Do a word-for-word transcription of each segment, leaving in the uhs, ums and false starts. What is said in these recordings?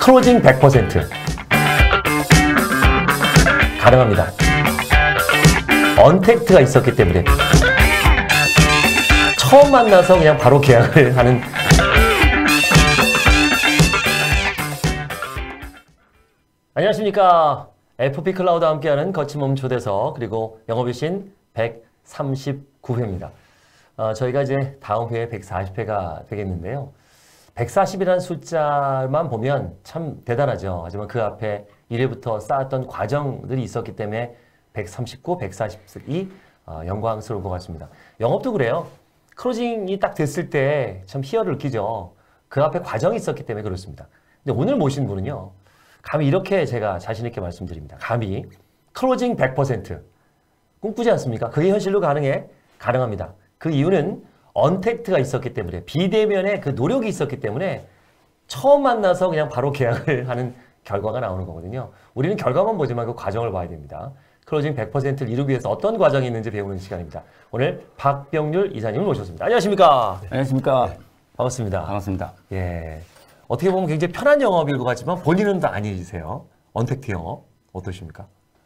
클로징 백 퍼센트 가능합니다. 언택트가 있었기 때문에 처음 만나서 그냥 바로 계약을 하는. 안녕하십니까. 에프피 클라우드와 함께하는 거침없는 초대석, 그리고 영업유신 백삼십구 회입니다. 어, 저희가 이제 다음 회에 백사십 회가 되겠는데요. 백사십이라는 숫자만 보면 참 대단하죠. 하지만 그 앞에 일 회부터 쌓았던 과정들이 있었기 때문에 백삼십구, 백사십이 어, 영광스러운 것 같습니다. 영업도 그래요. 클로징이 딱 됐을 때 참 희열을 느끼죠. 그 앞에 과정이 있었기 때문에 그렇습니다. 근데 오늘 모신 분은요, 감히 이렇게 제가 자신있게 말씀드립니다. 감히 클로징 백 퍼센트 꿈꾸지 않습니까? 그게 현실로 가능해? 가능합니다. 그 이유는 언택트가 있었기 때문에, 비대면의 그 노력이 있었기 때문에 처음 만나서 그냥 바로 계약을 하는 결과가 나오는 거거든요. 우리는 결과만 보지 말고 과정을 봐야 됩니다. 클로징 백 퍼센트를 이루기 위해서 어떤 과정이 있는지 배우는 시간입니다. 오늘 박병률 이사님을 모셨습니다. 안녕하십니까? 안녕하십니까? 네. 반갑습니다. 반갑습니다. 예. 어떻게 보면 굉장히 편한 영업일 것 같지만 본인은 또 아니세요. 언택트 영업 어떠십니까?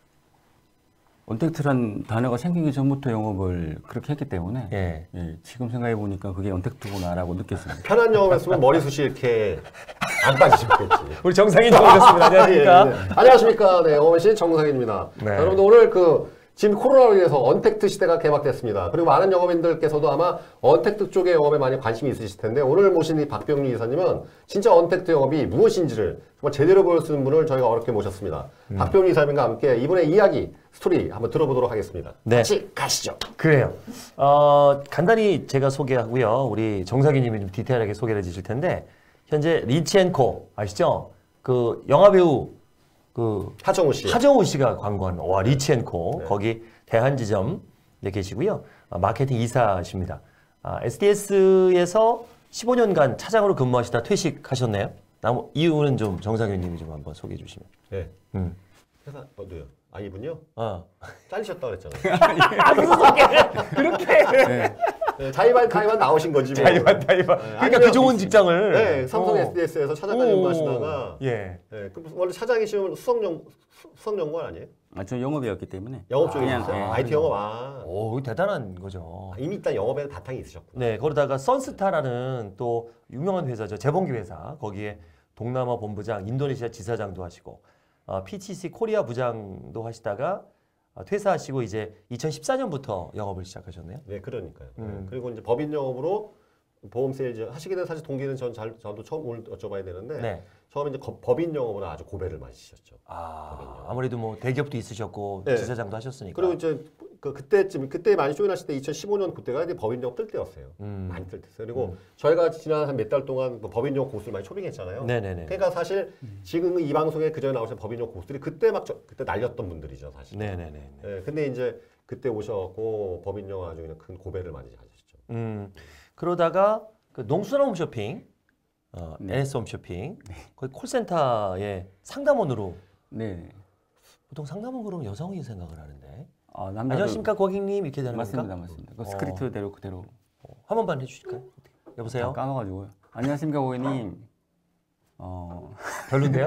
언택트란 단어가 생기기 전부터 영업을 그렇게 했기 때문에 예. 예, 지금 생각해 보니까 그게 언택트구나라고 느꼈습니다. 편한 영업했으면 머리숱이 이렇게 안 빠지셨겠지. 우리 정상인 오셨습니다. 안녕하십니까? 아, 예, 네. 안녕하십니까? 네, 영업유신 정상인입니다. 네. 자, 여러분들 오늘 그 지금 코로나로 인해서 언택트 시대가 개막됐습니다. 그리고 많은 영업인들께서도 아마 언택트 쪽의 영업에 많이 관심이 있으실 텐데, 오늘 모신 이 박병률 이사님은 진짜 언택트 영업이 무엇인지를 정말 제대로 보여주는 분을 저희가 어렵게 모셨습니다. 음. 박병률 이사님과 함께 이분의 이야기, 스토리 한번 들어보도록 하겠습니다. 네. 같이 가시죠. 그래요. 어, 간단히 제가 소개하고요. 우리 정상인님이 좀 디테일하게 소개를 해주실 텐데, 현재 리치앤코 아시죠? 그 영화배우 그 하정우 씨. 하정우 씨가 광고한 와 리치앤코 네. 거기 대한지점 네, 계시고요. 아, 마케팅 이사십니다. 아, 에스디에스에서 십오 년간 차장으로 근무하시다 퇴직하셨네요. 나무 이유는 좀 정상현님이 좀 한번 소개해 주시면. 네. 음. 회사 어디요? 아 이분요? 어. 잘리셨다 그랬잖아요. 아, 무슨 소개를 그렇게. 네. 네, 자의반 가의반 나오신 거지 뭐. 자의반 타의반. 네, 그러니까 그 좋은 직장을. 네, 삼성 어. 에스디에스에서 차장까지 근무하시다가 예. 네, 그 원래 차장이시면 수석연 수석연구원 아니에요? 아, 저 영업이었기 때문에 영업 쪽에 그냥, 있어요. 예. 아이티 영업 아. 오, 대단한 거죠. 아, 이미 일단 영업에는 바탕이 있으셨구나. 네, 거기다가 선스타라는 또 유명한 회사죠. 재봉기 회사. 거기에 동남아 본부장, 인도네시아 지사장도 하시고, 어, 피티씨 코리아 부장도 하시다가 어, 퇴사하시고 이제 이천십사 년부터 영업을 시작하셨네요. 네, 그러니까요. 음. 네, 그리고 이제 법인 영업으로 보험 세일즈 하시게 된 사실 동기는 전 잘, 저도 처음 오늘 여쭤봐야 되는데 네. 처음에 이제 거, 법인 영업으로 아주 고배를 마시셨죠. 아, 아무래도 뭐 대기업도 있으셨고 네. 지사장도 하셨으니까. 그리고 이제 그 그때쯤 그때 많이 조인하실 때 이천십오 년 그때가 이제 법인 영업 뜰 때였어요. 음. 많이 뜰 때였어요. 그리고 음. 저희가 지난 한 몇 달 동안 뭐 법인 영업 고수를 많이 초빙했잖아요. 네네네. 그러니까 사실 지금 이 방송에 그전에 나오신 법인 영업 고수들이 그때 막 저, 그때 날렸던 분들이죠, 사실. 네네네. 네, 근데 이제 그때 오셔갖고 법인 영업 아주 그냥 큰 고배를 많이 하셨죠. 음, 그러다가 그 농수산 홈쇼핑, 어, 네. 엔에스 홈쇼핑, 거기 콜센터의 상담원으로. 네. 보통 상담원 그러면 여성이 생각을 하는데. 아, 남자도 안녕하십니까 고객님 이렇게 되는 맞습니다, 겁니까? 맞습니다. 그 어. 스크립트대로 그대로 어, 한 번만 해주실까요? 여보세요? 다 까먹어가지고요. 안녕하십니까 고객님. 어, 별론데요?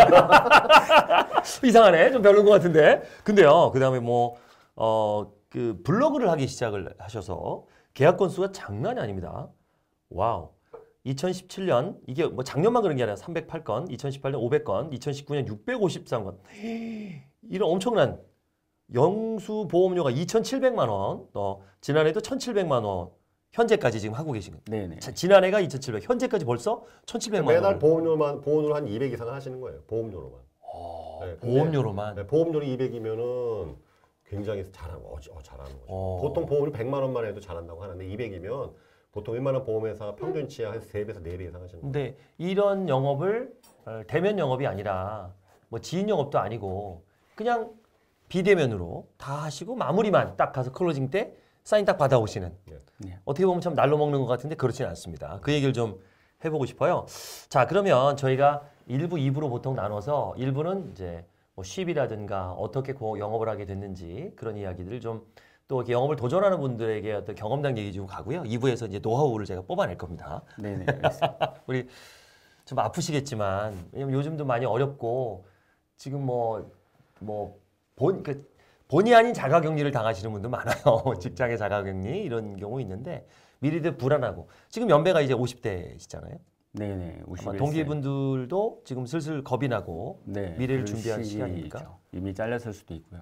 이상하네. 좀 별론 것 같은데. 근데요, 그 다음에 뭐, 어, 그 블로그를 하기 시작을 하셔서 계약 건수가 장난이 아닙니다. 와우. 이천십칠 년, 이게 뭐 작년만 그런 게 아니라 삼백팔 건, 이천십팔 년 오백 건, 이천십구 년 육백오십삼 건. 이런 엄청난 영수 보험료가 이천칠백만 원, 어, 지난해도 천칠백만 원, 현재까지 지금 하고 계신 거예요. 네네. 자, 지난해가 이천칠백, 현재까지 벌써 천칠백만 원. 매달 보험료만 보험료로 한 이백 이상 하시는 거예요. 보험료로만. 어, 네, 근데- 보험료로만. 네, 보험료로 이백이면은 굉장히 잘하는 거, 어, 잘하는 거죠. 어. 보통 보험료 백만 원만 해도 잘한다고 하는데 이백이면 보통 웬만한 보험회사 평균치야 한 세 배에서 네 배 이상 하시는 거예요. 근데 이런 영업을 어, 대면 영업이 아니라 뭐 지인 영업도 아니고 그냥 비대면으로 다 하시고 마무리만 딱 가서 클로징 때 사인 딱 받아오시는. 네. 어떻게 보면 참 날로 먹는 것 같은데 그렇지는 않습니다. 그 얘기를 좀 해보고 싶어요. 자, 그러면 저희가 일 부, 이 부로 보통 나눠서 일 부는 이제 뭐 쉽이라든가 어떻게 고 영업을 하게 됐는지 그런 이야기들을 좀 또 이렇게 영업을 도전하는 분들에게 어떤 경험담 얘기 좀 가고요. 이 부에서 이제 노하우를 제가 뽑아낼 겁니다. 네네. 알겠습니다. 우리 좀 아프시겠지만 왜냐면 요즘도 많이 어렵고 지금 뭐 뭐 본 그 본의 아닌 자가격리를 당하시는 분도 많아요. 직장의 자가격리 이런 경우 있는데 미리들 불안하고 지금 연배가 이제 오십 대시잖아요. 네네. 아마 오십일 세. 동기분들도 지금 슬슬 겁이 나고 네, 미래를 그럴 준비하는 시기죠. 시간이니까. 이미 잘렸을 수도 있고요.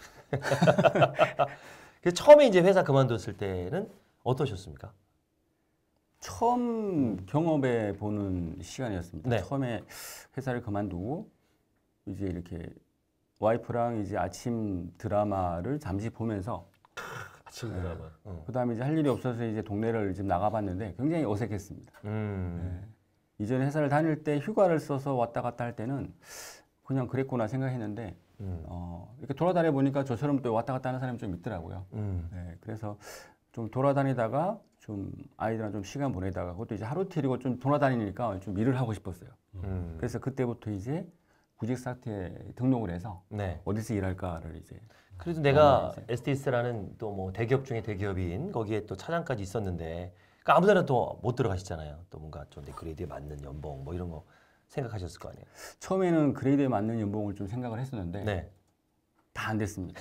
그래서 처음에 이제 회사 그만뒀을 때는 어떠셨습니까? 처음 경험해 보는 시간이었습니다. 네. 처음에 회사를 그만두고 이제 이렇게 와이프랑 이제 아침 드라마를 잠시 보면서 아침 드라마. 그다음에 이제 할 일이 없어서 이제 동네를 좀 나가봤는데 굉장히 어색했습니다. 음. 이전에 회사를 다닐 때 휴가를 써서 왔다 갔다 할 때는 그냥 그랬구나 생각했는데 음. 어, 이렇게 돌아다녀 보니까 저처럼 또 왔다 갔다 하는 사람이 좀 있더라고요. 음. 네, 그래서 좀 돌아다니다가 좀 아이들이랑 좀 시간 보내다가 그것도 이제 하루 이틀이고 좀 돌아다니니까 좀 일을 하고 싶었어요. 음. 그래서 그때부터 이제 구직 사트에 등록을 해서 네. 어디서 일할까를 이제 그래도 내가 아, 이제. 에스티에스라는 또 뭐 대기업 중에 대기업인 거기에 또 차장까지 있었는데 그러니까 아무데나 또 못 들어가시잖아요. 또 뭔가 좀 내 그레이드에 맞는 연봉 뭐 이런 거 생각하셨을 거 아니에요. 처음에는 그레이드에 맞는 연봉을 좀 생각을 했었는데 네. 다 안 됐습니다.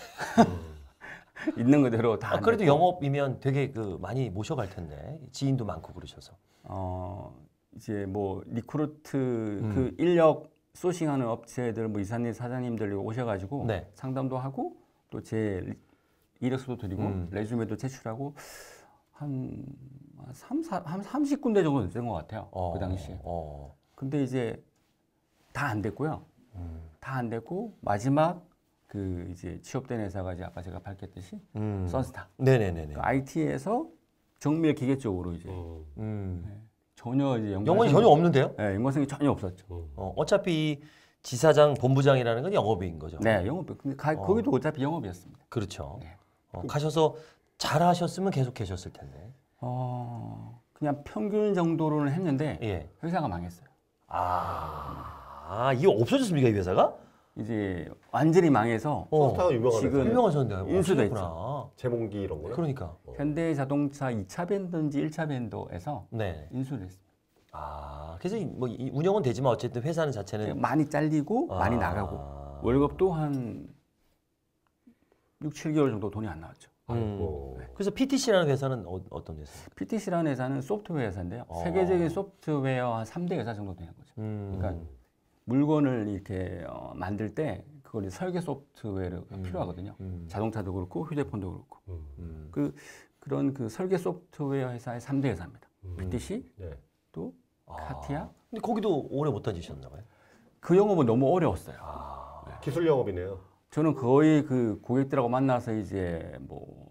있는 그대로 다 아, 안 그래도 됐고. 영업이면 되게 그 많이 모셔갈 텐데 지인도 많고 그러셔서. 어 이제 뭐 리크루트 음. 그 인력 소싱하는 업체들 뭐 이사님 사장님들 오셔가지고 네. 상담도 하고 또 제 이력서도 드리고 음. 레주메도 제출하고 한 삼, 사, 한 삼십 군데 정도 된 것 같아요. 어, 그 당시에. 어. 근데 이제 다 안 됐고요. 다 안 됐고 마지막 그 이제 취업된 회사가 이제 아까 제가 밝혔듯이 음. 선스타. 네네네네. 아이티에서 정밀 기계 쪽으로 이제 음. 음. 전혀 이제 연관 영혼이 전혀 없는데요? 네, 연관성이 전혀 없었죠. 어, 어차피 지사장, 본부장이라는 건 영업인 거죠. 네, 영업. 근데 가, 거기도 어차피 영업이었습니다. 그렇죠. 네. 어, 가셔서 잘하셨으면 계속 계셨을 텐데. 어, 그냥 평균 정도로는 했는데 예. 회사가 망했어요. 아, 아 이게 없어졌습니까 이 회사가? 이제 완전히 망해서 어, 선스타가 유명한 지금 회사예요. 유명하셨는데 인수도 없어졌구나. 제몽기 이런 거요? 그러니까. 현대자동차 이 차 밴드인지 일 차 밴드에서 네. 인수를 했습니다. 아, 그래서 이- 뭐 이 운영은 되지만 어쨌든 회사는 자체는 많이 잘리고 아. 많이 나가고 월급도 한 육, 칠 개월 정도 돈이 안 나왔죠. 아이고. 그래서 피티씨라는 회사는 어, 어떤 회사예요? 피티씨라는 회사는 소프트웨어 회사인데요. 어. 세계적인 소프트웨어 한 삼 대 회사 정도 되는 거죠. 음. 그러니까 물건을 이렇게 어, 만들 때 그걸 설계 소프트웨어가 필요하거든요. 음. 자동차도 그렇고 휴대폰도 그렇고 음. 그 그런 그 설계 소프트웨어 회사의 삼 대 회사입니다. 음. 피티씨 네. 또 아. 카티아. 근데 거기도 오래 못 다니셨나 봐요. 그 영업은 너무 어려웠어요. 기술 영업이네요. 저는 거의 그 고객들하고 만나서 이제 뭐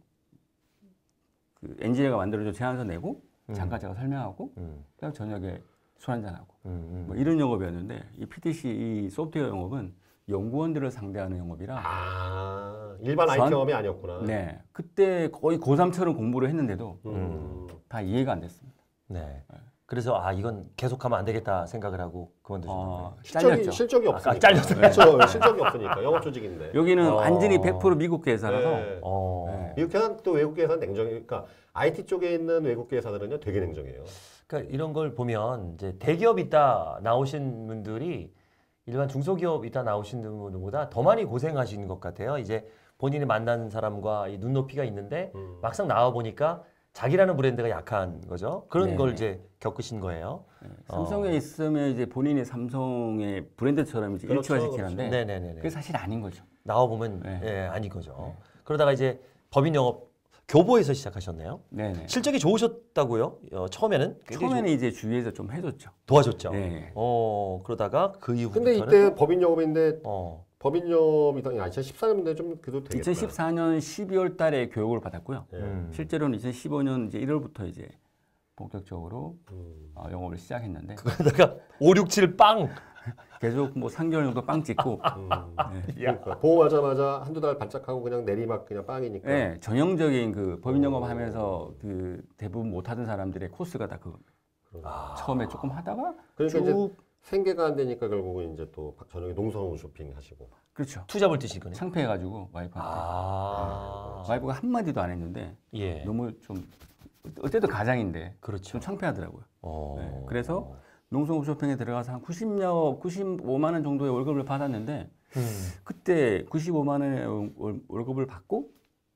그 엔지니어가 만들어준 제안서 내고 잠깐 제가 설명하고 음. 그다음 저녁에 술 한잔 하고 음, 음. 뭐 이런 영업이었는데 이 피티씨 이 소프트웨어 영업은 연구원들을 상대하는 영업이라 아, 일반 아이티 전- 영업이 아니었구나. 네 그때 거의 고삼처럼 공부를 했는데도 음. 다 이해가 안 됐습니다. 네. 그래서 아 이건 계속하면 안 되겠다 생각을 하고 그만두셨나 봐요. 어, 실적이, 잘렸죠. 실적이 없으니까. 아, 잘렸어요. 그렇죠. 실적이 없으니까. 영업 조직인데. 여기는 어. 완전히 백 퍼센트 미국 회사라서 네. 어. 네. 미국 회사는 또 외국 회사는 냉정해. 그러니까 아이티 쪽에 있는 외국 회사들은요 되게 냉정해요. 그러니까 이런 걸 보면 이제 대기업 있다 나오신 분들이 일반 중소기업 있다 나오신 분들보다 더 많이 고생하시는 것 같아요. 이제 본인이 만난 사람과 이 눈높이가 있는데 음. 막상 나와 보니까 자기라는 브랜드가 약한 거죠. 그런 네. 걸 이제 겪으신 거예요. 삼성에 있으면 이제 본인이 삼성의 브랜드처럼 이제 그렇죠, 일치화시키는데 네네네. 그게 사실 아닌 거죠. 나와 보면 네. 예, 아닌 거죠. 그러다가 이제 법인 영업 교보에서 시작하셨네요. 네네. 실적이 좋으셨다고요? 어, 처음에는 굉장히 처음에는 이제 주위에서 좀 해줬죠. 도와줬죠. 네. 어 그러다가 그 이후부터는 근데 이때 법인 영업인데 어, 법인 영업이 아, 이천십사 년인데 좀 그래도 되겠다. 이천십사 년 십이월 달에 교육을 받았고요. 예. 음. 실제로는 이천십오 년 이제 일월부터 이제 본격적으로 음. 어, 영업을 시작했는데 그러다가 오, 육, 칠 빵. 계속 뭐 삼 개월 정도 빵 찍고 음. 그러니까 보험하자마자 한두 달 반짝하고 그냥 내리막 그냥 빵이니까. 네, 전형적인 그 법인 영업하면서 그 대부분 못하던 사람들의 코스가 다 그겁니다. 처음에 조금 하다가 그러니까 이제 쭉 생계가 안 되니까 결국은 이제 또 저녁에 농성원 쇼핑 하시고. 그렇죠. 투잡을 뛰신 거네. 창피해가지고 와이프한테 아, 와이프가 한 마디도 안 했는데 예, 너무 좀 어쨌든 가장인데 그렇죠. 좀 창피하더라고요. 어, 네, 그래서 농수홈쇼핑에 들어가서 한 구십여, 구십오만 원 정도의 월급을 받았는데 음. 그때 구십오만 원의 월- 월급을 받고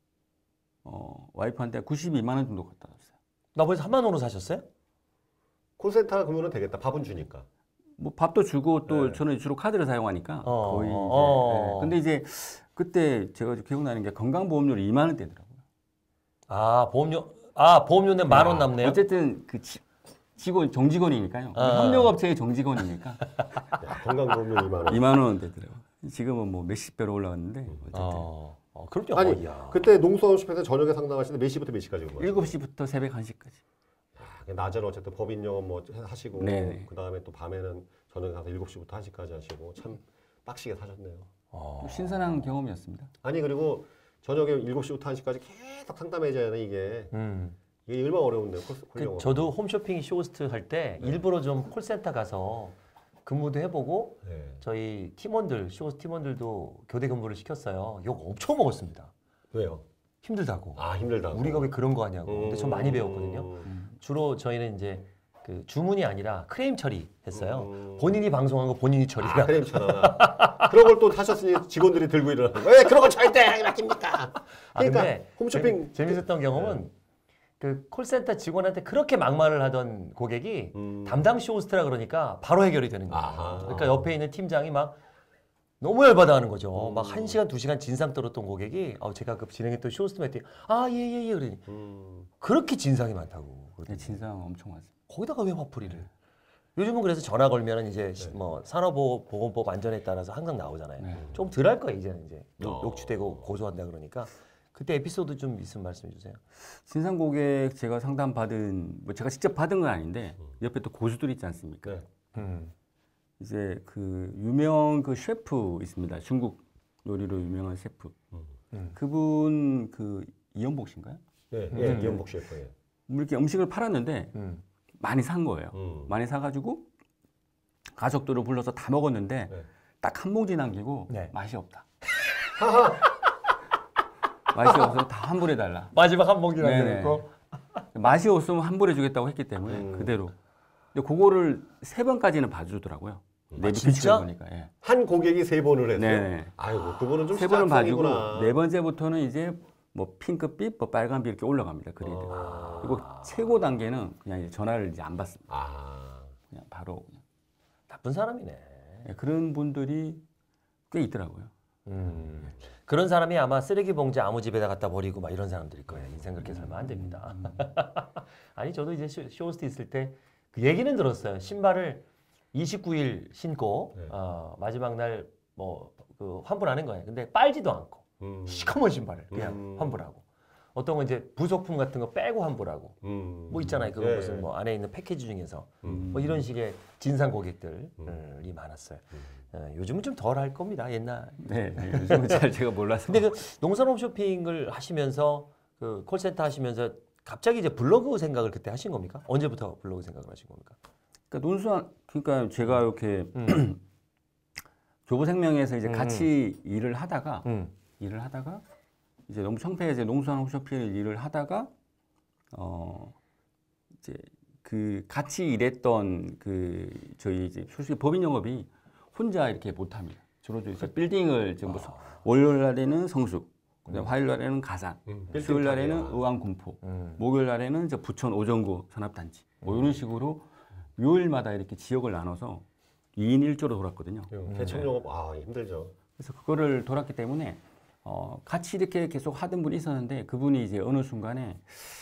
어, 와이프한테 구십이만 원 정도 갖다 줬어요. 나머지 삼만 원으로 사셨어요? 콜센터 근무는 되겠다. 밥은 주니까. 뭐 밥도 주고 또 네. 저는 주로 카드를 사용하니까 어, 거의 이제. 어. 네. 근데 이제 그때 제가 기억나는 게 건강보험료를 이만 원대더라고요. 아 보험료 아 보험료 내 만 원 남네요. 어쨌든 그 지, 직원 정직원이니까요. 아. 협력업체의 정직원이니까 야, 건강보험료 이만 원. 이만 원 되더라고요. 지금은 뭐 몇십 배로 올라갔는데 어쨌든 어, 어 그럼요. 아니 야. 그때 농수홈쇼핑에서 저녁에 상담하시는데 몇 시부터 몇 시까지 근무하세요? 일곱 시부터 새벽 한 시까지. 야, 낮에는 어쨌든 법인 영업 뭐 하시고 네네. 그 다음에 또 밤에는 저녁에 가서 일곱 시부터 한 시까지 하시고 참 빡시게 사셨네요. 어. 신선한 경험이었습니다. 아니 그리고 저녁에 일곱 시부터 한 시까지 계속 상담해줘야 하는 이게 음. 이게 얼마나 어려운데요. 콜, 콜 그, 영업. 저도 홈쇼핑 쇼호스트 할 때 네. 일부러 좀 콜센터 가서 근무도 해보고 네. 저희 팀원들 쇼호스트 팀원들도 교대 근무를 시켰어요. 욕 엄청 먹었습니다. 왜요? 힘들다고. 아 힘들다. 우리가 왜 그런 거 하냐고. 근데 전 많이 배웠거든요. 음. 주로 저희는 이제 그 주문이 아니라 크레임 처리했어요. 음. 본인이 방송한 거 본인이 아, 처리라. 크림처럼. 그런 걸 또 하셨으니 직원들이 들고 일어나는 거예요. 왜 그런 거 절대 맡깁니까? 아, 그러니까 근데 홈쇼핑 재밌, 었던 경험은 그 콜센터 직원한테 그렇게 막말을 하던 고객이 음. 담당 쇼호스트라 그러니까 바로 해결이 되는 거예요. 아하. 그러니까 옆에 있는 팀장이 막 너무 열받아 하는 거죠. 음. 막 한 시간, 두 시간 진상 떨었던 고객이 어, 제가 그 진행했던 쇼호스트한테 아, 예, 예, 예. 그러니 음. 그렇게 진상이 많다고. 네, 진상 엄청 많습니다. 거기다가 왜 화풀이를. 요즘은 그래서 전화 걸면은 이제 시- 네. 뭐 산업보건법 안전에 따라서 항상 나오잖아요. 네. 좀 덜 할 거예요, 이제는 이제. 욕, 어. 녹취되고 고소한다 그러니까. 그때 에피소드 좀 있으면 말씀해 주세요. 진상 고객 제가 상담 받은 뭐 제가 직접 받은 건 아닌데 옆에 또 고수들 있지 않습니까? 네. 음. 이제 그 유명 그 셰프 있습니다. 중국 요리로 유명한 셰프. 음. 그분 그 이연복 씨인가요? 네. 예, 음. 이연복 셰프. 예. 뭐 이렇게 음식을 팔았는데 음. 많이 산 거예요. 음. 많이 사가지고 가족들을 불러서 다 먹었는데 네. 딱 한 봉지 남기고 네. 맛이 없다. 맛이 없어서 다 환불해 달라. 마지막 한 봉지 네네. 남겨놓고. 맛이 없으면 환불해 주겠다고 했기 때문에 음. 그대로. 근데 그거를 세 번까지는 봐주더라고요. 내비 진짜? 규칙을 보니까. 예. 한 고객이 세 번을 했어요. 네네. 아이고 그분은 좀 세 번은 봐주고 시작성이구나. 네 번째부터는 이제 뭐 핑크빛, 뭐 빨간빛 이렇게 올라갑니다. 그리드. 아. 그리고 최고 단계는 그냥 이제 전화를 이제 안 받습니다. 아. 그냥 바로 그냥. 나쁜 사람이네. 예, 그런 분들이 꽤 있더라고요. 음. 그런 사람이 아마 쓰레기 봉지 아무 집에다 갖다 버리고 막 이런 사람들일 거예요. 인생 그렇게 살면 안 됩니다. 아니 저도 이제 쇼- 쇼호스트 있을 때 그 얘기는 들었어요. 신발을 이십구 일 신고 네. 어, 마지막 날 뭐 그 환불하는 거예요. 근데 빨지도 않고 음. 시커먼 신발을 그냥 음. 환불하고 어떤 건 이제 부속품 같은 거 빼고 환불하고 음. 뭐 있잖아요. 그거 예, 무슨 예. 뭐 안에 있는 패키지 중에서 음. 뭐 이런 식의 진상 고객들이 많았어요. 어, 요즘은 좀 덜 할 겁니다. 옛날. 네, 네, 요즘은 잘 제가 몰라서. 근데 그 농산업 쇼핑을 하시면서 그 콜센터 하시면서 갑자기 이제 블로그 생각을 그때 하신 겁니까? 언제부터 블로그 생각을 하신 겁니까? 그러니까 논수한 그러니까 제가 이렇게 음. 교보생명에서 이제 음. 같이 일을 하다가 음. 일을 하다가 이제 너무 청폐해서 농수산 홈쇼핑을 일을 하다가 어 이제 그 같이 일했던 그 저희 이제 솔직히 법인 영업이 혼자 이렇게 못합니다. 주로 이제 빌딩을 지금 뭐 월요일 날에는 성숙, 그다음 화요일 날에는 가산, 음, 수요일 날에는 빌딩 의왕 군포, 음. 목요일 날에는 이제 부천 오정구 산업단지 뭐 이런 식으로 요일마다 이렇게 지역을 나눠서 이 인 일 조로 돌았거든요. 개척 영업 아 힘들죠. 그래서 그거를 돌았기 때문에 어, 같이 이렇게 계속 하던 분이 있었는데 그분이 이제 어느 순간에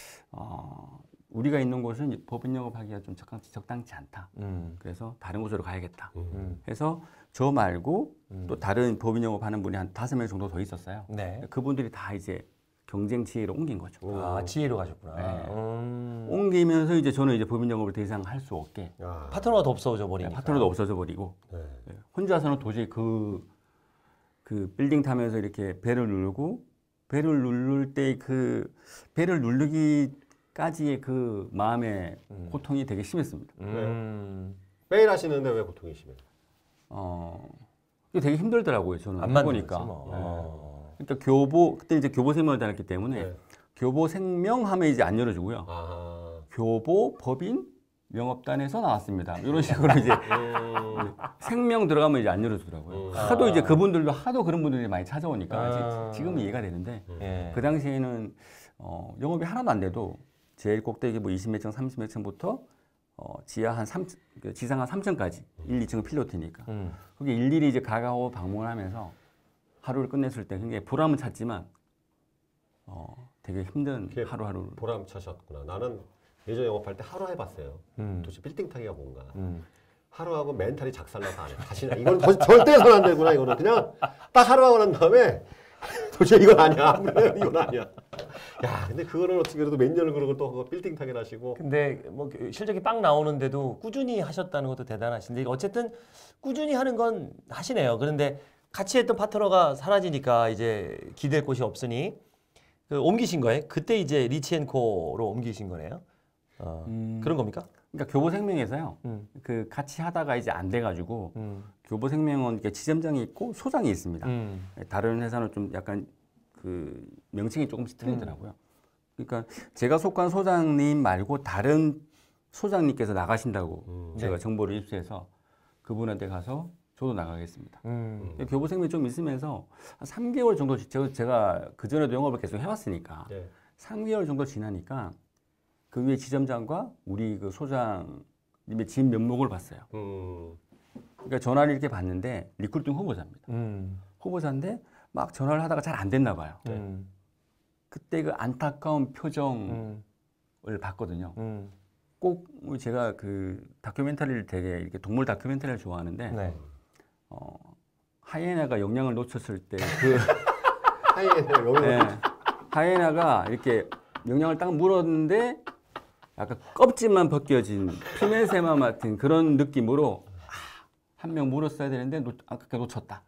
어, 우리가 있는 곳은 법인 영업하기가 좀 적당치, 적당치 않다. 음. 그래서 다른 곳으로 가야겠다. 음. 해서 저 말고 또 다른 법인 영업하는 분이 한 다섯 명 정도 더 있었어요. 네. 그분들이 다 이제 경쟁 지혜로 옮긴 거죠. 아, 지혜로 가셨구나. 네. 음. 옮기면서 이제 저는 이제 법인 영업을 더 이상 할 수 없게 아, 파트너가 더 없어져 버리니까. 파트너도 없어져 버리고 네. 예, 혼자서는 도저히 그, 그 빌딩 타면서 이렇게 배를 누르고 배를 누를 때 그 배를 누르기까지의 그 마음의 고통이 되게 심했습니다. 음. 매일 하시는데 왜 고통이 심해요? 어, 이게 되게 힘들더라고요. 저는 안 맞는 해보니까. 거지 뭐. 예. 어. 그러니까 교보 그때 이제 교보생명을 다녔기 때문에 네. 교보생명 하면 이제 안 열어주고요. 아, 교보 법인 영업단에서 나왔습니다. 이런 식으로 이제 음. 생명 들어가면 이제 안 열어주더라고요. 음. 하도 아. 이제 그분들도 하도 그런 분들이 많이 찾아오니까 아. 이제 지금은 이해가 되는데 예. 그 당시에는 어, 영업이 하나도 안 돼도 제일 꼭대기 뭐 이십 몇 층, 삼십 몇 층부터 어, 지하 한 삼, 그 지상 한 삼 층까지 일, 이 층은 필로티니까 음. 거기 일일이 이제 가가고 방문하면서 하루를 끝냈을 때 굉장히 보람은 찾지만 어, 되게 힘든 그게 하루하루를 보람차셨구나. 나는 예전 영업할 때 하루 해봤어요. 음. 도대체 빌딩 타기가 뭔가. 음. 하루하고 멘탈이 작살나서 안 해. 다시는 이건 더- 절대 해서는 안 되구나. 이거는 그냥 딱 하루 하고 난 다음에 도대체 이건 아니야. 이건 아니야. 야, 근데 그거를 어떻게 그래도 몇 년을 그러고 또 그거 빌딩 타기 하시고. 근데 뭐 실적이 빵 나오는데도 꾸준히 하셨다는 것도 대단하신데 어쨌든 꾸준히 하는 건 하시네요. 그런데 같이 했던 파트너가 사라지니까 이제 기댈 곳이 없으니 그 옮기신 거예요? 그때 이제 리치앤코로 옮기신 거네요. 어, 음. 그런 겁니까? 그러니까 교보생명에서요. 음. 그 같이 하다가 이제 안 돼가지고 음. 교보생명은 이렇게 지점장이 있고 소장이 있습니다. 음. 다른 회사는 좀 약간 그 명칭이 조금씩 틀리더라고요. 그러니까 제가 속한 소장님 말고 다른 소장님께서 나가신다고 음. 제가 네. 정보를 입수해서 그분한테 가서 저도 나가겠습니다. 음. 교보생명이 좀 있으면서 한 삼 개월 정도 지- 제가- 제가 그 전에도 영업을 계속 해왔으니까 네. 삼 개월 정도 지나니까 그 위에 지점장과 우리 그 소장님의 진 면목을 봤어요. 음. 그러니까 전화를 이렇게 받는데 리크루팅 후보자입니다. 음. 후보자인데 막 전화를 하다가 잘 안 됐나 봐요. 음. 그때 그 안타까운 표정을 음. 봤거든요. 음. 꼭 제가 그 다큐멘터리를 되게 이렇게 동물 다큐멘터리를 좋아하는데 네. 어, 하이에나가 영양을 놓쳤을 때 그 하이에나 여기 네, 하이에나가 이렇게 영양을 딱 물었는데 약간 껍질만 벗겨진 피메세마 같은 그런 느낌으로 아, 한 명 물었어야 되는데 놓, 아깝게 놓쳤다.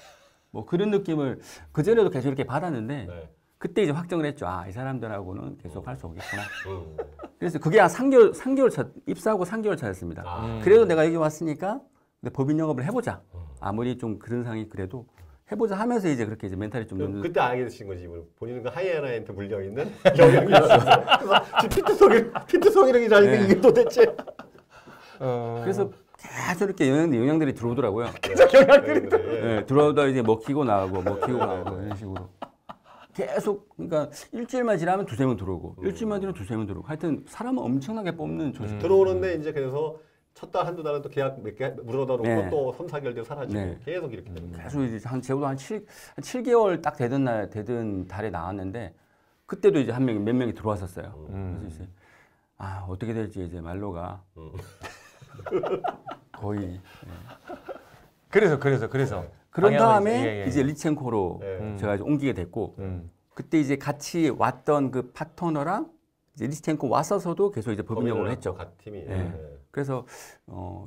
뭐 그런 느낌을 그 전에도 계속 이렇게 받았는데 네. 그때 이제 확정을 했죠. 아, 이 사람들하고는 계속 할 수 없겠구나. 음. 그래서 그게 한 삼 개월, 삼 개월 차, 입사하고 삼 개월 차였습니다. 아. 그래도 내가 여기 왔으니까 근데 법인 영업을 해보자. 아무리 좀 그런 상황이 그래도 해보자 하면서 이제 그렇게 이제 멘탈이 좀 그럼 는 그때 알게 되신 거지. 이분. 본인은 그 하이에나한테 물려 있는 영향이 있어. 그래서 지금 피트성이 피트성이라는 네. 이게 도대체. 어. 그래서 계속 이렇게 영양, 영양들이 들어오더라고요. 영향들이. 네, 들어오다 이제 먹히고 나가고 먹히고 나가고 이런 식으로. 계속 그러니까 일주일만 지나면 두세 명 들어오고 일주일만 지나면 두세 명 들어오고 하여튼 사람은 엄청나게 뽑는 조직. 음. 들어오는데 이제 그래서 첫 달 한두 달은 또 계약 몇 개 물어다 놓고 네. 또 삼, 사 개월 뒤에 사라지고 네. 계속 이렇게 되는 거예요. 계속 이제 한 제우도 한 칠, 한 칠 개월 딱 되던 날 되던 달에 나왔는데 그때도 이제 한 명이 몇 명이 들어왔었어요. 그래서 이제 아 어떻게 될지 이제 말로가 음. 거의 예. 그래서 그래서 그래서 그런 방향을 다음에 이제- 예, 예, 이제 리첸코로 네. 제가 이제 옮기게 됐고 음. 그때 이제 같이 왔던 그 파트너랑 이제 리첸코 왔어서도 계속 이제 법인 영업을 했죠. 각 팀이. 네. 네. 그래서 어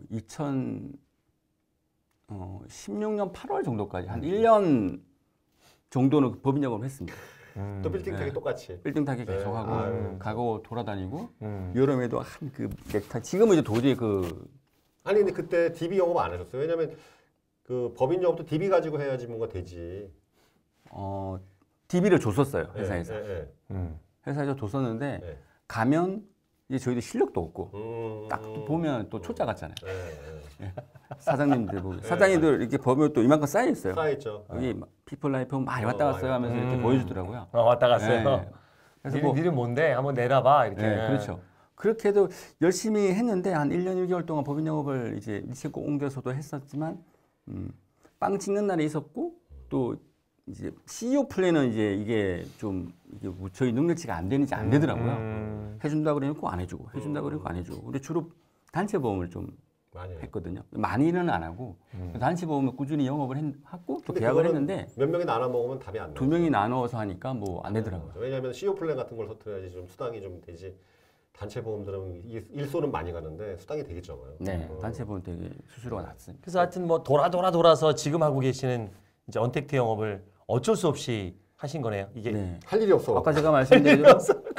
이천십육 년 팔월 정도까지 한 일 년 정도는 법인 영업을 했습니다. 음. 또 빌딩 타기 네. 똑같이. 빌딩 타기 네. 계속 하고 아유. 가고 돌아다니고 음. 여름에도 한 그 넥타 지금은 이제 도저히 그 아니 근데 그때 디비 영업 안 하셨어요? 왜냐면 그 법인 영업도 디비 가지고 해야지 뭔가 되지. 어, 디비를 줬었어요 네, 회사에서. 네, 네. 음. 회사에서 줬었는데 네. 가면 이제 저희도 실력도 없고 음, 딱 또 보면 또 초짜 같잖아요. 네, 네. 사장님들 보면 사장님들 이렇게 보면 또 이만큼 쌓여 있어요. 쌓여있죠. 여기 막 피플 라이프 많이 왔다 어, 갔어요 하면서 이렇게 음. 보여주더라고요. 어, 왔다 갔어요. 네. 그래서 니는, 뭐 니는 뭔데? 한번 내놔봐 이렇게. 네, 그렇죠. 그렇게 해도 열심히 했는데 한 일 년 일 개월 동안 법인 영업을 이제 리체코 옮겨서도 했었지만 음, 빵 찍는 날이 있었고 또 이제 씨이오 플랜은 이제 이게 좀 이게 뭐 저희 능력치가 안 되는지 안 되더라고요. 음. 해준다 그러니까 안 해주고 해준다 그러니까 안 해주고. 근데 주로 단체 보험을 좀 많이. 했거든요. 많이는 안 하고 단체 보험을 꾸준히 영업을 했, 하고 또 근데 계약을 그거는 했는데 몇 명이 나눠 먹으면 답이 안 나. 두 명이 나눠서 하니까 뭐 안 되더라고요. 왜냐하면 씨이오 플랜 같은 걸 서툴러야지 좀 수당이 좀 되지. 단체 보험들은 일- 일소는 많이 가는데 수당이 되게 적어요. 네, 어. 단체 보험 되게 수수료가 낮습니다. 그래서 하여튼 뭐 돌아 돌아 돌아서 지금 하고 계시는 이제 언택트 영업을 어쩔 수 없이 하신 거네요. 이게 네. 할 일이 없어. 아까 제가 말씀드린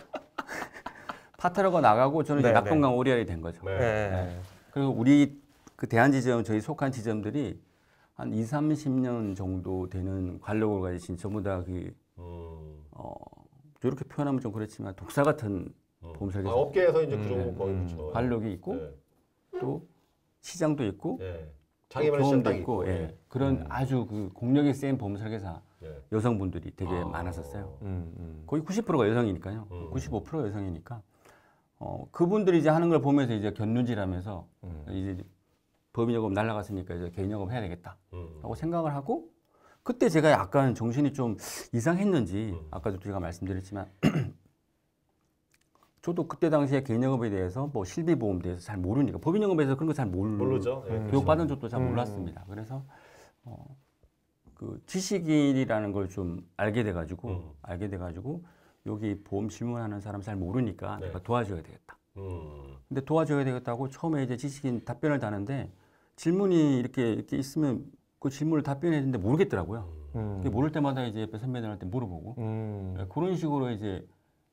파트너가 나가고 저는 이제 네, 낙동강 오리알이 된 거죠. 네. 네. 그리고 우리 그 대한지점 저희 속한 지점들이 한 이, 삼십 년 정도 되는 관록을 가지신 전부 다그 음. 어, 이렇게 표현하면 좀 그렇지만 독사 같은 보험 설계사. 아, 업계에서 이제 그 정도 음, 거의 음. 그렇죠. 관록이 있고 네. 또 시장도 있고 네. 또 자기만의 경험도 시장 딱 있고 있고. 예. 네. 그런 음. 아주 그 공력이 센 보험 설계사 네. 여성분들이 되게 아. 많았었어요. 음, 음. 거의 구십 퍼센트가 여성이니까요. 음. 구십오 퍼센트 여성이니까 어, 그분들이 이제 하는 걸 보면서 이제 견눈질하면서 음. 이제 법인요금 날라갔으니까 이제 개인요금 해야 되겠다 음. 라고 생각을 하고 그때 제가 약간 정신이 좀 이상했는지 음. 아까도 제가 말씀드렸지만 저도 그때 당시에 개인요금에 대해서 뭐 실비보험에 대해서 잘 모르니까 법인요금에서 그런 거 잘 모르 모르죠. 예, 음. 교육받은 적도 잘 음. 몰랐습니다. 그래서 어, 그 지식인이라는 걸 좀 알게 돼가지고 음. 알게 돼가지고 여기 보험 질문하는 사람 잘 모르니까 네. 내가 도와줘야 되겠다. 음. 근데 도와줘야 되겠다고 처음에 이제 지식인 답변을 다는데 질문이 이렇게 이렇게 있으면 그 질문을 답변해야 되는데 모르겠더라고요. 음. 그게 모를 때마다 이제 옆에 선배들한테 물어보고 음. 네, 그런 식으로 이제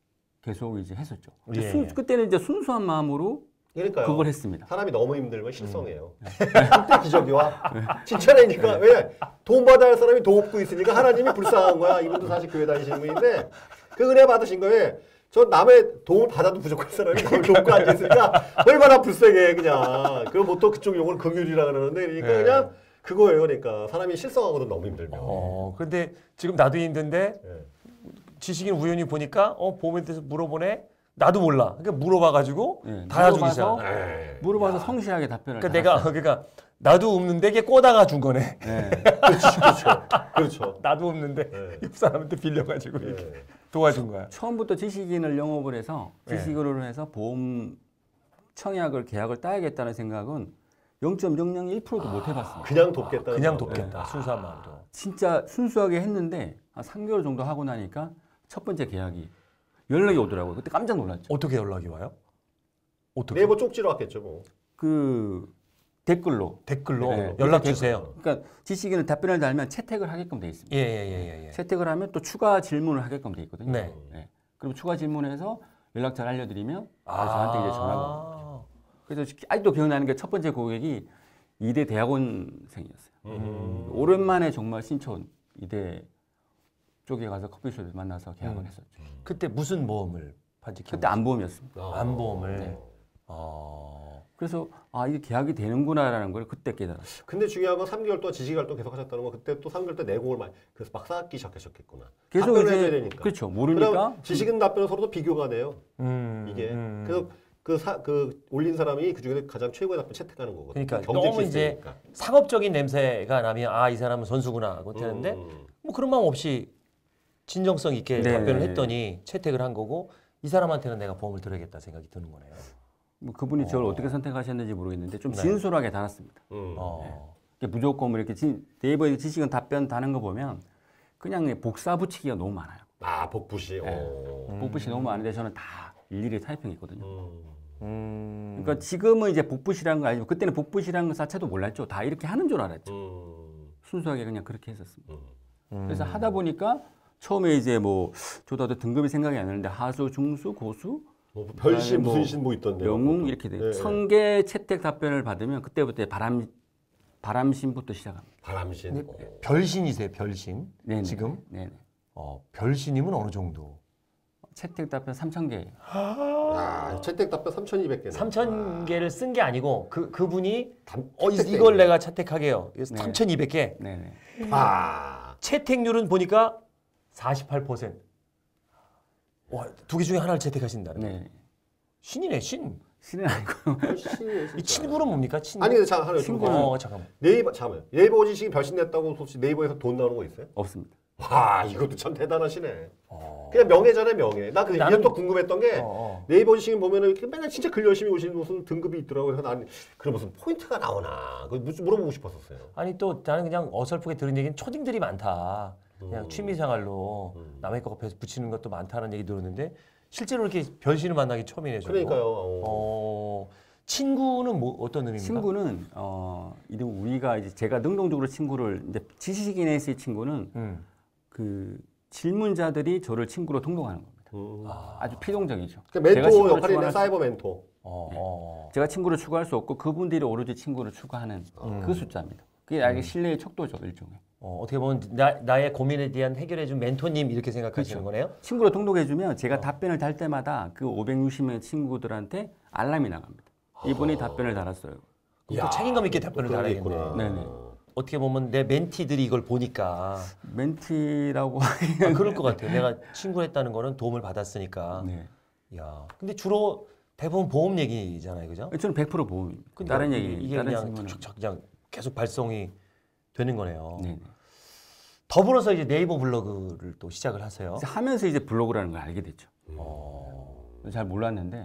계속 이제 했었죠. 근데 예. 순- 그때는 이제 순수한 마음으로 그러니까요. 그걸 했습니다. 사람이 너무 힘들면 실성해요. 그때 기적이와 칭찬이니까 왜 돈 받아야 할 사람이 돈 없고 있으니까 하나님이 불쌍한 거야. 이분도 사실 교회 다니시는 분인데 그 은혜 받으신 거에 저 남의 도움을 받아도 부족한 사람이 그걸 돕고 앉아 있으니까 얼마나 불쌍해 그냥. 그 보통 그쪽 용어는 긍휼이라 그러는데 그러니까 네. 그냥 그거예요. 그러니까 사람이 실성하거든 너무 힘들면. 어, 그런데 지금 나도 힘든데 예. 지식인 우연히 보니까 어 보험에 대해서 물어보네. 나도 몰라. 그러니까 물어봐가지고 네, 달아주기 물어봐서 시작. 에이. 물어봐서 성실하게 답변을. 그러니까 내가 그러니까 나도 없는데 이게 꼬다가 준 거네. 네. 그렇죠. 그렇죠. 나도 없는데 네. 옆 사람한테 빌려가지고 예. 이렇게 도와준 거야. 처음부터 지식인을 영업을 해서 네. 지식으로 해서 보험 청약을 계약을 따야겠다는 생각은 영 점 영영일 퍼센트도 못 해봤습니다. 그냥 돕겠다. 그냥 돕겠다. 순수한 마음으로. 진짜 순수하게 했는데 한 삼 개월 정도 하고 나니까 첫 번째 계약이 연락이 오더라고요. 그때 깜짝 놀랐죠. 어떻게 연락이 와요? 어떻게? 네이버 쪽지로 왔겠죠 뭐. 그 댓글로. 댓글로 네. 연락 댓글. 주세요. 그러니까 지식인은 답변을 달면 채택을 하게끔 돼 있습니다. 예예예예. 예, 예. 채택을 하면 또 추가 질문을 하게끔 돼 있거든요. 네. 네. 그럼 추가 질문해서 연락처를 알려드리면 아. 저한테 이제 전화가 옵니다. 그래서 아직도 기억나는 게 첫 번째 고객이 이대 대학원생이었어요. 음. 오랜만에 정말 신촌 이대 쪽에 가서 커피숍에 만나서 계약을 음. 했었죠. 그때 무슨 보험을 판지? 그때 안보험이었습니다. 아. 안보험을. 네. 어. 그래서 아 이게 계약이 되는구나라는 걸 그때 깨달았어요. 근데 중요한 건 삼 개월 동안 지식 활동 계속 하셨다는 건 그때 또 삼 개월 때 내공을 많이 그래서 막 쌓기 시작하셨겠구나. 계속 답변을 이제 해줘야 되니까. 그렇죠. 모르니까 그럼 지식인 답변은 서로도 비교가 돼요. 음, 이게 음. 그래서 그, 사, 그 올린 사람이 그 중에 가장 최고의 답변 채택하는 거거든요. 그러니까 경쟁 너무 이제 시스템이니까. 상업적인 냄새가 나면 아 이 사람은 선수구나 하고 되는데 음. 뭐 그런 마음 없이 진정성 있게 네. 답변을 했더니 채택을 한 거고 이 사람한테는 내가 보험을 들어야겠다 생각이 드는 거네요. 뭐 그분이 저를 어. 어떻게 선택하셨는지 모르겠는데 좀 네. 진솔하게 달았습니다. 음. 어. 이렇게 무조건 뭐 이렇게 진, 네이버에 지식은 답변 다는 거 보면 그냥 복사 붙이기가 너무 많아요. 아 복부시. 네. 어. 복붙이 너무 많은데 저는 다 일일이 타이핑했거든요. 음. 음. 그러니까 지금은 이제 복붙이라는 거 알지만 그때는 복붙이라는 거 자체도 몰랐죠. 다 이렇게 하는 줄 알았죠. 음. 순수하게 그냥 그렇게 했었습니다. 음. 그래서 하다 보니까 처음에 이제 뭐 저도 등급이 생각이 안 나는데 하수, 중수, 고수, 뭐 별신 그다음에 뭐 무슨 신 뭐 있던데. 영웅 이렇게 돼요. 네. 성계 채택 답변을 받으면 그때부터 바람 바람신부터 시작합니다. 바람신. 근데 어. 별신이세요, 별신? 네네. 지금? 네네. 어, 별신이면 어느 정도? 채택 답변 삼천 개. 야, 채택 답변 삼천이백 개. 삼천 개를 쓴 게 아니고 그 그분이 담- 어, 이- 채택 이걸 때문에. 내가 채택하게요. 네. 삼천이백 개. 네네. 아. 채택률은 보니까 사십팔 퍼센트. 와, 두 개 중에 하나를 채택하신다는. 네. 신이네, 신. 신은 아니고 별신이에요, 진짜. 이 친구는 뭡니까? 친. 아니 근데 잠깐 하나 친구는- 여쭤볼게요. 어, 잠깐만. 네이버 잠깐만. 네이버 지식이 별신 냈다고 혹시 네이버에서 돈 나오는 거 있어요? 없습니다. 와 이것도 참 대단하시네. 어. 그냥 명예잖아요 명예. 나 그 나는- 이게 또 궁금했던 게 어, 어. 네이버 지식인 보면은 이렇게 맨날 진짜 글 열심히 오시는 무슨 등급이 있더라고요. 그래서 난 그런 무슨 포인트가 나오나 그 무- 물어보고 싶었었어요. 아니 또 나는 그냥 어설프게 들은 얘기는 초딩들이 많다. 그냥 음. 취미생활로 음. 남의 거 옆에서 붙이는 것도 많다는 얘기 들었는데 실제로 이렇게 별신을 만나기 처음이네. 저도. 그러니까요. 어. 어, 친구는 뭐 어떤 의미입니까? 친구는 어 이런 우리가 이제 제가 능동적으로 친구를 이제 지식인에서의 친구는 음. 그 질문자들이 저를 친구로 등록하는 겁니다. 음. 아주 필동적이죠. 그러니까 멘토 제가 친구를 역할이 있는 추가할 사이버 멘토. 어, 네. 어. 제가 친구를 추가할 수 없고 그분들이 오로지 친구를 추가하는 음. 그 숫자입니다. 그게 아주 신뢰의 척도죠 일종의. 어, 어떻게 보면 나, 나의 고민에 대한 해결해준 멘토님 이렇게 생각하시는 그렇죠. 거네요? 친구로 등록해주면 제가 어. 답변을 달 때마다 그 오백육십 명의 친구들한테 알람이 나갑니다. 이분이 답변을 달았어요. 또 책임감 있게 답변을 그런 게 달아야겠네. 있구나. 네네. 어떻게 보면 내 멘티들이 이걸 보니까 멘티라고 아, 그럴 것 같아요. 내가 친구 했다는 거는 도움을 받았으니까. 네. 야, 근데 주로 대부분 보험 얘기잖아요, 그죠? 저는 백 퍼센트 보험입니다. 근데 다른 이- 얘기, 이게 다른 그냥 질문은. 촉촉 그냥 계속 발송이 되는 거네요. 네. 더불어서 이제 네이버 블로그를 또 시작을 하세요. 그래서 하면서 이제 블로그라는 걸 알게 됐죠. 어... 잘 몰랐는데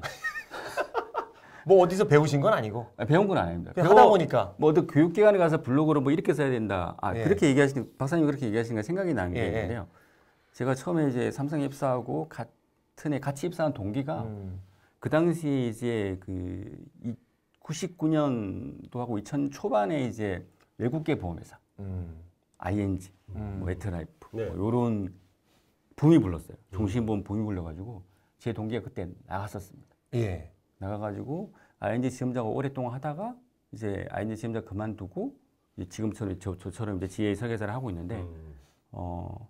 뭐 어디서 배우신 건 아니고 아, 배운 건 아닙니다. 그냥 배워- 하다 보니까 뭐 어떤 교육기관에 가서 블로그를 뭐 이렇게 써야 된다. 아 예. 그렇게 얘기하시는 박사님 그렇게 얘기하시는 거 생각이 나는 게 예, 예. 있는데요. 제가 처음에 이제 삼성에 입사하고 같은 해 같이 입사한 동기가 음, 그 당시에 이제 그 구십구 년도하고 이천 초반에 이제 외국계 보험회사 음, 아이엔지, 음. 뭐 웨트라이프 네. 뭐 이런 붐이 불렀어요. 종신보험 붐이 불려가지고 제 동기가 그때 나갔었습니다. 예. 나가가지고 아이엔지 지점장을 오랫동안 하다가 이제 아이엔지 지점장 그만두고 이제 지금처럼 저, 저처럼 이제 지에이 설계사를 하고 있는데 음. 어,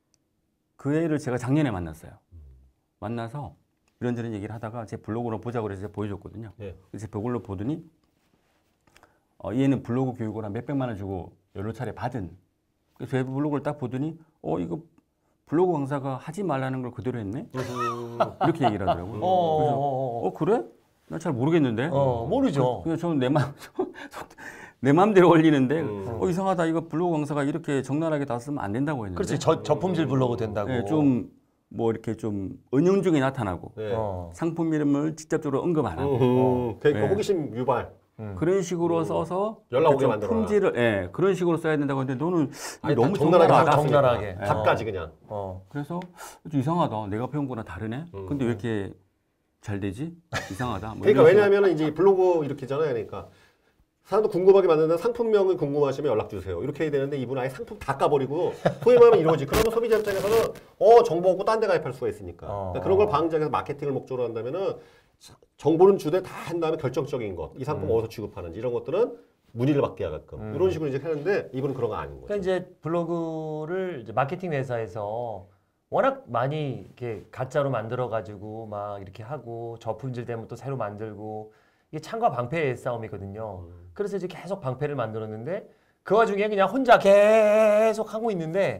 그 애를 제가 작년에 만났어요. 만나서 이런저런 얘기를 하다가 제 블로그로 보자고 해서 제가 보여줬거든요. 예. 그래서 제 블로그를 보더니 어, 얘는 블로그 교육을 한 몇백만 원 주고 여러 차례 받은. 그래서 제 블로그를 딱 보더니 어 이거 블로그 강사가 하지 말라는 걸 그대로 했네. 이렇게 얘기를 하더라고요. 어, 그래서 어, 어 그래? 난 잘 모르겠는데. 어, 어, 모르죠. 그래서 저는 내 마음 내 마음대로 올리는데 음. 어 이상하다. 이거 블로그 강사가 이렇게 적나라하게 다 쓰면 안 된다고 했는데. 그렇지. 저, 저품질 블로그 된다고. 네, 좀 뭐 이렇게 좀 은연중에 나타나고 네. 어. 상품 이름을 직접적으로 언급 안 하고 음, 그러니까 네. 호기심 유발. 음. 그런 식으로 써서 연락 오게 좀 만들어라. 품질을 예 그런 식으로 써야 된다고 했는데 너는 아니, 너무 다 적나라하게 적나라하다. 적나라하게. 네. 답까지 그냥. 어. 그래서 좀 이상하다. 내가 배운 거랑 다르네. 음. 근데 왜 이렇게 잘 되지? 이상하다. 뭐 그러니까 이런 왜냐하면 이제 블로그 이렇게 있잖아요. 그러니까 사람도 궁금하게 만드는데 상품명이 궁금하시면 연락 주세요. 이렇게 해야 되는데 이분 아예 상품 다 까버리고 소위하면 이러지. 그러면 소비자 입장에서는 어 정보 없고 딴 데 가입할 수가 있으니까. 어. 그러니까 그런 걸 방지하기 위해서 마케팅을 목적으로 한다면은 정보는 주되 다 한 다음에 결정적인 것, 이 상품 음. 어디서 취급하는지 이런 것들은 문의를 받게 하게끔 음. 이런 식으로 이제 하는데 이분은 그런 거 아닌 거죠. 그러니까 이제 블로그를 이제 마케팅 회사에서 워낙 많이 이렇게 가짜로 만들어 가지고 막 이렇게 하고 저품질 되면 또 새로 만들고 이게 창과 방패의 싸움이거든요. 음. 그래서 이제 계속 방패를 만들었는데 그 와중에 그냥 혼자 계속 하고 있는데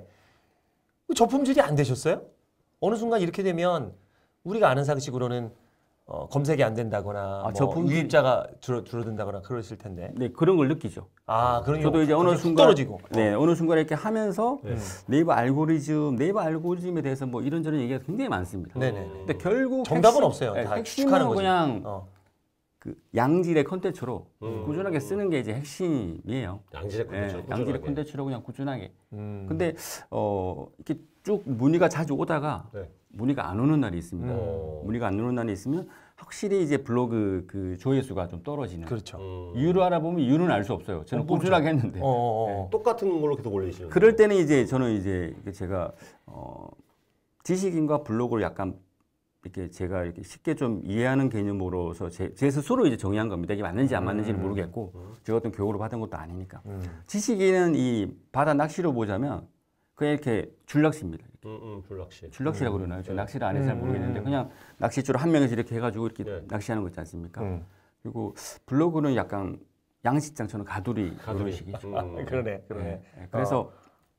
저품질이 안 되셨어요? 어느 순간 이렇게 되면 우리가 아는 상식으로는 어, 검색이 안 된다거나 아, 뭐 저품질- 유입자가 줄어, 줄어든다거나 그러실 텐데. 네 그런 걸 느끼죠. 아, 그런 저도 경우 이제 어느 갑자기 훅 순간 떨어지고. 네 어느 순간에 이렇게 하면서 네. 네이버 알고리즘 네이버 알고리즘에 대해서 뭐 이런저런 얘기가 굉장히 많습니다. 네네. 근데 결국 정답은 핵심- 없어요. 네, 다 핵심은 추측하는 거지. 그냥 어. 그 양질의 컨텐츠로 음. 꾸준하게 쓰는 게 이제 핵심이에요. 양질의 네, 콘텐츠. 양질의 콘텐츠로 그냥 꾸준하게. 음. 근데 어 이렇게 쭉 문의가 자주 오다가 네. 문의가 안 오는 날이 있습니다. 음. 문의가 안 오는 날이 있으면 확실히 이제 블로그 그 조회수가 좀 떨어지는. 그렇죠. 음. 이유를 알아보면 이유는 알 수 없어요. 저는 어, 모르죠. 꾸준하게 했는데. 어, 어, 어. 똑같은 걸로 계속 올리시는. 그럴 때는 이제 저는 이제 이게 제가 어 지식인과 블로그를 약간 이렇게 제가 이렇게 쉽게 좀 이해하는 개념으로서 제, 제 스스로 이제 정의한 겁니다. 이게 맞는지 안 맞는지는 모르겠고 제가 어떤 교육을 받은 것도 아니니까. 음. 지식인은 이 바다 낚시로 보자면 그냥 이렇게 줄낚시입니다. 음, 음, 불낚시. 줄낚시라고 그러나요? 저 네. 낚시를 안 해서 잘 음, 모르겠는데 음. 그냥 낚싯줄 한 명에서 이렇게 해가지고 이렇게 네. 낚시하는 거 있지 않습니까? 음. 그리고 블로그는 약간 양식장처럼 가두리 가두리. 이런 식이죠. 음. 그러네, 그러네. 네, 그래서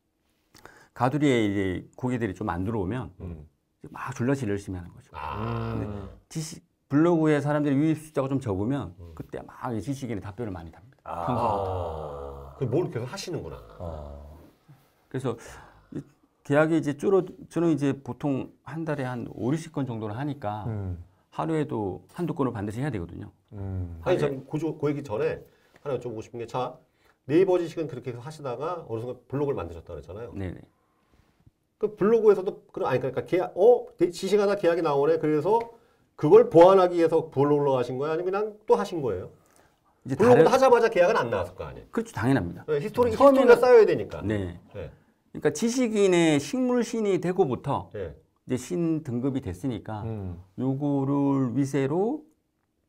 가두리에 이제 고객들이 좀 안 들어오면 음. 막 줄낚시를 열심히 하는 거죠. 아. 음. 지식 블로그에 사람들이 유입 숫자가 좀 적으면 음. 그때 막 이 지식인의 답변을 많이 답니다. 아. 아. 그뭘 계속 하시는구나. 어. 그래서 이 계약이 이제 줄어 저는 이제 보통 한 달에 한 오십 건 정도를 하니까 음. 하루에도 한두 건을 반드시 해야 되거든요. 음. 아니 전 고조 그 얘기 전에 하나 여쭤보고 싶은 게 자 네이버 지식은 그렇게 해서 하시다가 어느 순간 블로그를 만드셨다 그랬잖아요. 네네. 그 블로그에서도 그런 아니 그러니까 계약 어 지식하다 계약이 나오네. 그래서 그걸 보완하기 위해서 블로그로 하신 거예요? 아니면 그냥 또 하신 거예요? 이제 블로그 다른 하자마자 계약은 안 나왔을 거 아니에요? 그렇죠 당연합니다. 네, 히스토리 처음에는- 히스토리가 쌓여야 되니까. 네. 네. 그러니까 지식인의 식물신이 되고부터 네. 이제 신 등급이 됐으니까 음. 요거를 위세로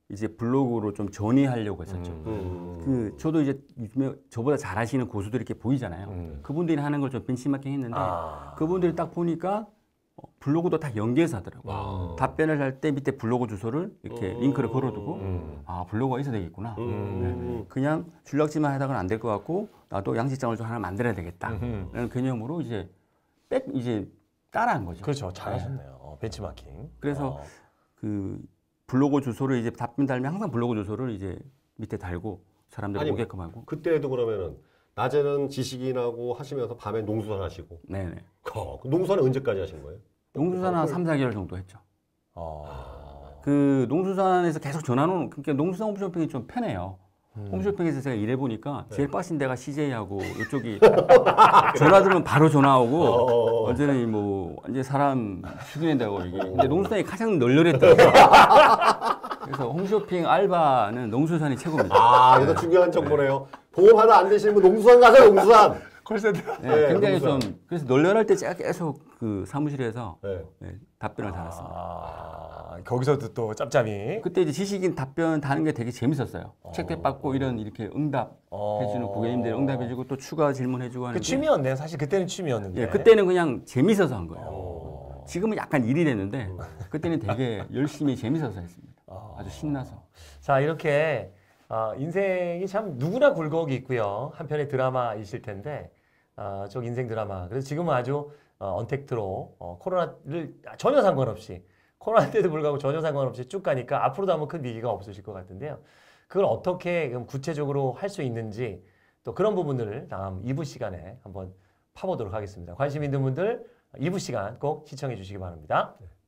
이제 블로그로 좀 전이하려고 했었죠. 음. 그 저도 이제 요즘에 저보다 잘하시는 고수들이 이렇게 보이잖아요. 음. 그분들이 하는 걸 좀 벤치마킹 했는데 아. 그분들이 딱 보니까 어, 블로그도 다 연계해서 하더라고요. 와. 답변을 할 때 밑에 블로그 주소를 이렇게 음. 링크를 걸어두고 음. 아 블로그가 있어야 되겠구나. 음. 그냥 줄락지만 하다가는 안 될 것 같고 나도 양식장을 좀 하나 만들어야 되겠다. 음흠. 라는 개념으로 이제 백 이제 따라한 거죠. 그렇죠. 잘하셨네요. 어, 벤치마킹. 그래서 어. 그 블로그 주소를 이제 답변 달면 항상 블로그 주소를 이제 밑에 달고 사람들이 아니, 오게끔 하고. 그때도 그러면은 낮에는 지식인하고 하시면서 밤에 농수산 하시고. 네네. 어, 그 농수산은 언제까지 하신 거예요? 농수산 한 삼, 사 개월 정도 했죠. 어. 그 농수산에서 계속 전화는 그러니까 농수산 홈쇼핑이 좀 편해요. 홈쇼핑에서 제가 일해 보니까 제일 빡신 데가 씨제이하고 이쪽이 전화 들으면 바로 전화 오고 어. 완전히 뭐 완전 사람 죽이는다고 이게. 근데 농수산이 가장 널널했더라고요. 그래서 홈쇼핑 알바는 농수산이 최고입니다. 아, 이거 중요한 정보네요. 보험 하나 안 되시는 분 농수산 가세요, 농수산. 콜센터. 네, 네, 굉장히 농수산. 좀 그래서 널널할 때 제가 계속 그 사무실에서 네. 네, 답변을 달았습니다. 아, 거기서도 또 짭짭이. 그때 이제 지식인 답변 다는 게 되게 재밌었어요. 책대 받고 이런 이렇게 응답 어. 해주는 고객님들 응답해주고 또 추가 질문해주고 하는 그 취미였네요. 사실 그때는 취미였는데. 예, 그때는 그냥 재밌어서 한 거예요. 지금은 약간 일이 됐는데 그때는 되게 열심히 재밌어서 했습니다. 아주 신나서. 자, 이렇게 어, 인생이 참 누구나 굴곡이 있고요. 한편의 드라마이실 텐데 어, 쪽 인생 드라마. 그래서 지금은 아주 어, 언택트로 어, 코로나를 전혀 상관없이 코로나 때도 불구하고 전혀 상관없이 쭉 가니까 앞으로도 아마 큰 위기가 없으실 것 같은데요. 그걸 어떻게 그럼 구체적으로 할 수 있는지 또 그런 부분들을 다음 이 부 시간에 한번 파보도록 하겠습니다. 관심 있는 분들 이 부 시간 꼭 시청해 주시기 바랍니다.